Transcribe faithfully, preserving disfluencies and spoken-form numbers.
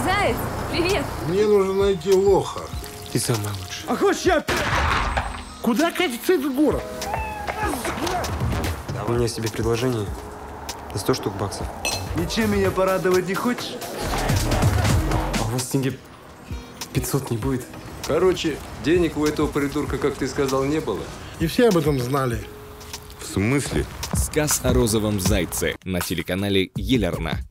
Заяц, привет. Мне нужно найти лоха. Ты самая лучшая. А хочешь я... Куда катится этот город? У меня есть тебе предложение на сто штук баксов. Ничем меня порадовать не хочешь? А у вас деньги пятьсот не будет? Короче, денег у этого придурка, как ты сказал, не было. И все об этом знали. В смысле? Сказ о розовом зайце на телеканале Елерна.